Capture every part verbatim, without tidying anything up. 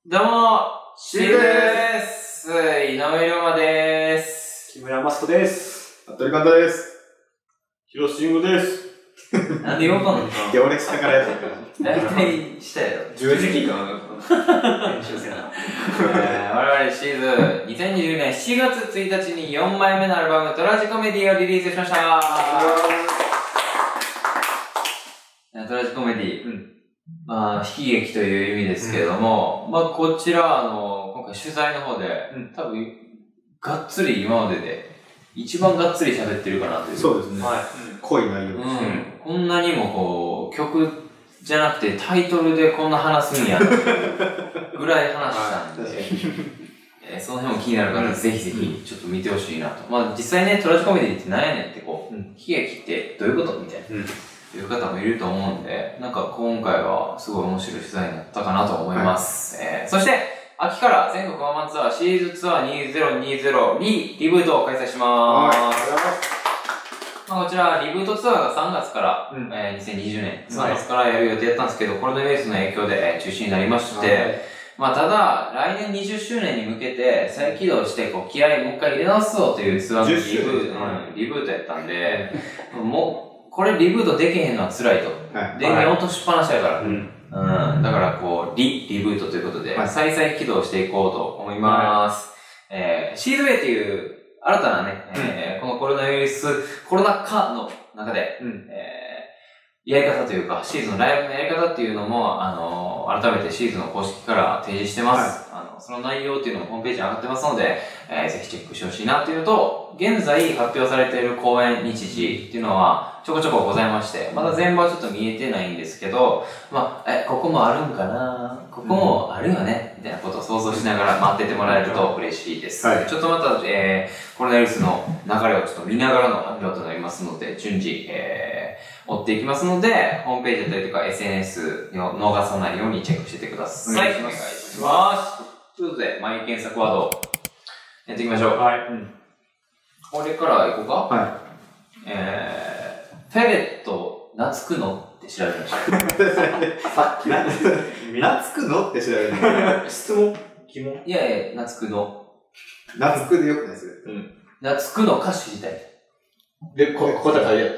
どうも、シールです。井上龍馬です。 木村マスコです。 服部監督です。 広瀬慎吾です。 なんでよかんの？ いや、俺下からやったから。 大体したやろ。 じゅうじきかな。 編集せな。 えー、我々シーズンにせんにじゅうねんしちがつついたちによんまいめのアルバムトラジコメディをリリースしました。トラジコメディ、うん、まあ、悲劇という意味ですけれども、うん、まあ、こちら、あの、今回取材の方で、うん、多分、がっつり今までで、一番がっつり喋ってるかなという。 そうですね。 はい。 濃い内容です。 うん。こんなにもこう、曲じゃなくてタイトルでこんな話すんや、ぐらい話したんで、えー、その辺も気になる方はぜひぜひちょっと見てほしいなと。まあ実際ね、トラジコメディって何やねんってこう、うん、悲劇ってどういうことみたいな。うんいう方もいると思うんで、なんか今回はすごい面白い取材になったかなと思います。はい、えー、そして、秋から全国ワンマンツアーシリーズツアーにせんにじゅうにリブートを開催します。はい、まあ、こちら、リブートツアーがさんがつから、うんえー、にせんにじゅうねんさんがつからやる予定だったんですけど、コロナウイルスの影響で、えー、中止になりまして、はい、まあただ、来年にじゅっしゅうねんに向けて再起動して、こう、気合いもう一回入れ直すぞというツアーのリブート、うん、リブートやったんで、もう、これリブートできへんのは辛いと。はい、電源落としっぱなしやから。うん。うん、だからこう、リ、リブートということで、はい、再々起動していこうと思います。はい、えー、シーズウェイっていう新たなね、うんえー、このコロナウイルス、コロナ禍の中で、うんえー、やり方というか、シーズンのライブのやり方っていうのも、あのー、改めてシーズンの公式から提示してます。はい、あのその内容っていうのもホームページに上がってますので、えー、ぜひチェックしてほしいなっていうのと、現在発表されている公演日時っていうのは、ちょこちょこございまして、まだ全部はちょっと見えてないんですけど、まあ、え、ここもあるんかなここもあるよねみたいなことを想像しながら待っててもらえると嬉しいです。はい、ちょっとまた、えー、コロナウイルスの流れをちょっと見ながらの発表となりますので、順次、えー、追っていきますので、ホームページだったりとか エスエヌエス を逃さないようにチェックしててください。お願いします。ということで、マイ検索ワード、やっていきましょう。はい。うん、これから行こうか。はい。えー、フェレット、懐くのって調べました。 さっきな、懐くのって調べる。 質問疑問いやいや、懐くの。 懐くでよくないですよ。 うん。懐くの歌詞自体。 で、こ、ここで書いてあった。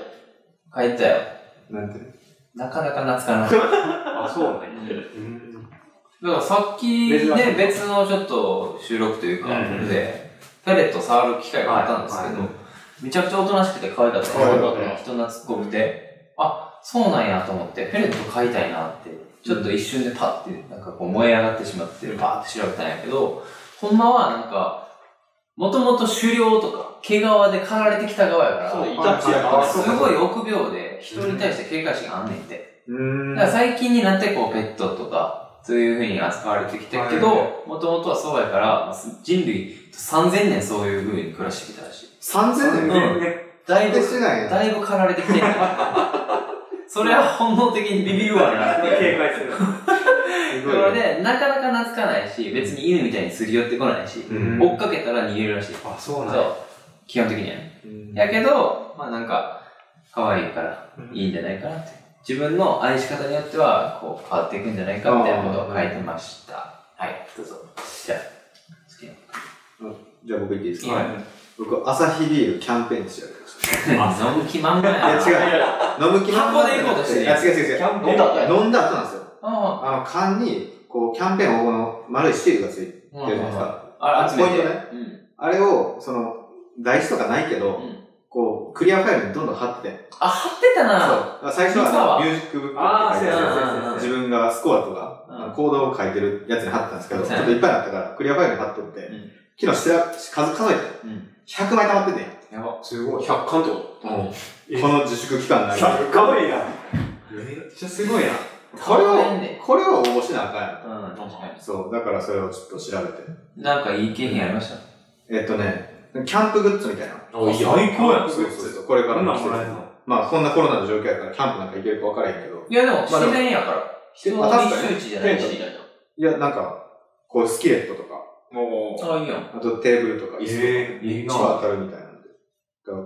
書いてたよ。 なんてなかなか懐かない。 あ、そうなんだ。うん。 だからさっきね、別のちょっと収録というか、うん、で、フェレット触る機会があったんですけど、はいはい、めちゃくちゃおとなしくて可愛かった。可愛かった。人懐っこくて、あ、そうなんやと思って、フェレット飼いたいなって、ちょっと一瞬でパッて、なんかこう燃え上がってしまって、バーって調べたんやけど、ほんまはなんか、もともと狩猟とか、毛皮で刈られてきた側やから、そう、イタチやから、すごい臆病で、人に対して警戒心があんねんて。うん。だから最近になってこう、ペットとか、そういう風に扱われてきてるけど、もともとはそうやから、人類さんぜんねんそういう風に暮らしてきたらしい。 さんぜんねん、 うん、だいぶ、だいぶ狩られてきてる。それは本能的にビビるわなって。 警戒する。 なので、なかなか懐かないし、別に犬みたいにすり寄ってこないし、うん、追っかけたら逃げるらしい。 あ、そうなんだ。 そう。基本的にはね。うん、やけど、まあなんか、可愛いからいいんじゃないかなって。自分の愛し方によっては、こう、変わっていくんじゃないかみたいなことを書いてました。はい、どうぞ。じゃあ、好きなの。じゃあ僕言っていいですか？はい。僕、アサヒビールキャンペーンって調べました。飲む気満々やな。 いや、違う。飲む気満々。 箱で行こうとしてる。 いや、違う違う違う。飲んだ後飲んだ後なんですよ。あの、缶に、こう、キャンペーンをこの丸いシールがついてるじゃないですか。あれ、ポイントね。あれを、その、台紙とかないけど、こう、クリアファイルにどんどん貼ってて。 あ、貼ってたな。 そう。最初はミュージックブックって書いてあって、自分がスコアとか、コードを書いてるやつに貼ってたんですけど、ちょっといっぱいになったから、クリアファイルに貼っとって、昨日して数数えて、ひゃくまい溜まってて。 やば。すごい。ひゃっかんってこと？ この自粛期間内に。 ひゃっかんいな。めっちゃすごいな。 これを、これを応募しなあかんやん。うん、確かに。 そう。だからそれをちょっと調べて。 なんかいい景品ありました？ えっとね、キャンプグッズみたいな。 お、最高やん。 そうそうそう。これからの季節。まあ、こんなコロナの状況やから、キャンプなんか行けるか分からへんけど。 いや、でも、自然やから。人の密集地じゃないし。 いや、なんか、こう、スキレットとか。 ああ、いいやん。 あと、テーブルとか、 椅子とか。 いいな。一番当たるみたいなんで。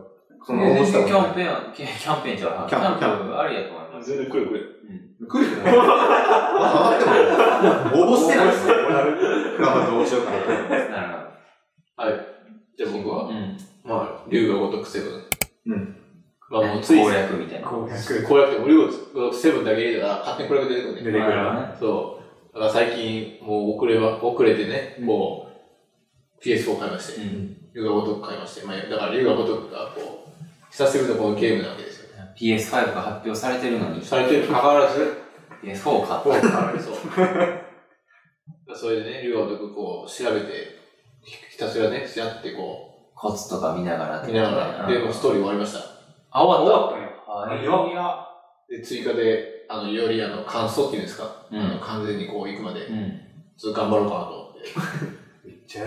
その、応募したキャンペーン、キャンペーンじゃん。キャンペーンありやと思います。 全然来る来る。 うん。来るよね。あ、あっても、応募してないですね。頑張って応募しようかな。なるほど。 はい。じゃあ僕は、 うん。 まあ、龍が如くセブン。 うん。 まあもうつい。 攻略みたいな。 攻略。攻略っても、龍が如くセブンだけ入れたら、勝手に攻略出てくるね。 出てくるね。 そう。だから最近、もう遅れは、遅れてね、もう、ピーエスフォー 買いまして、龍が如く買いまして、まあ、だから龍が如くが、こう、久しぶりのこのゲームなわけですよ。 ピーエスファイブ が発表されてるのに。 されてるにもかかわらず、 ピーエスフォー を買った。 そう。それでね、龍が如くこう、調べて、ひたすらね、やってこう、 コツとか見ながら。 見ながら。で、もうストーリー終わりました。 あ、終わった。 終わったね。 はい。 いや。 で、追加で、あの、よりあの、感想っていうんですか、 うん、 あの完全にこう行くまで、 うん、 ちょっと頑張ろうかなと思って。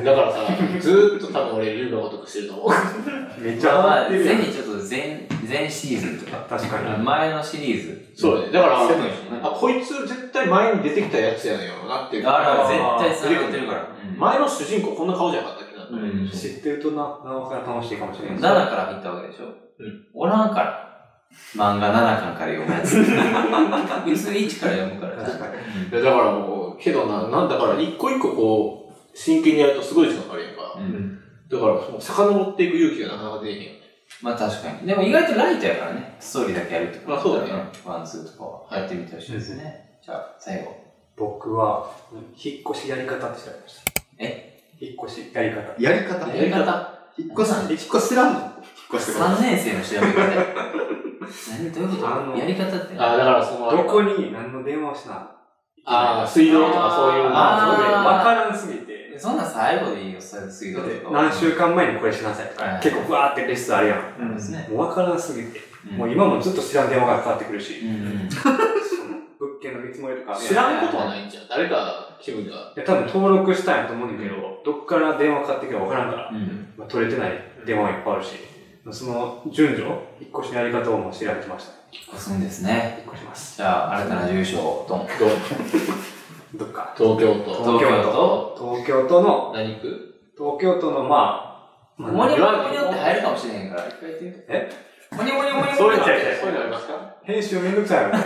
だからさ、ずーっと多分俺、龍が如くしてると思う。 めっちゃまあ、前にちょっと前、前シーズンとか。 確かに。 前のシリーズ。 そうね。だから、 ね、 あ、こいつ絶対前に出てきたやつやねんよなっていう。 だから絶対繋がってるから。 前の主人公こんな顔じゃなかったっけな。 うん、知ってるとな、なおさら楽しいかもしれない。 ななから入ったわけでしょ。うん。おらんから。漫画ななかんから読むやつ。普通いちから読むから。 確かに。だからもう、けどな、なんだから一個一個こう、真剣にやるとすごい時間かかるやんか。うん。だから、もう遡っていく勇気がなかなか出えへんよね。 まあ確かに。でも意外とライトやからね。ストーリーだけやるってこと。 まあそうだね。 ワン、ツーとかやってみてほしいですね。じゃあ、最後。 僕は、引っ越しやり方って調べました。 え引っ越しやり方。 やり方やり方引っ越し、引っ越し知らんの引っ越しさんねん生の調べ方。何どういうことやり方って。 ああ、だからその。 どこに何の電話をしな。 ああ、水道とかそういうの。 ああ、わからんすぎて。 そんな最後でいいよ、水道とか。 何週間前にこれしなさいとか。結構ふわーってレッスンあるやん。 うんですね。 もうわからんすぎて。もう今もずっと知らん電話がかかってくるし。物件の見積もりとか。 知らんことはないんじゃん。誰か気分が。 いや、多分登録したんやと思うんだけど、どっから電話かかってくるかわからんから。まあ取れてない電話がいっぱいあるし。その順序、引っ越しのやり方をもう調べてました。 引っ越すんですね。 引っ越します。 じゃあ、新たな住所、ドン。 ドン。 どっか。 東京都。 東京都東京都の、 何区東京都の、まあ、 モニモニモニって入るかもしれへんから、一回言ってみて。 えモニモニモニモニそういうのありますか編集めんどくさいよね。め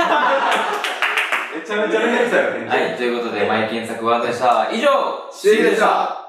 ちゃめちゃめんどくさいよね。 はい、ということで、マイ検索ワードでした。以上、 シーでした。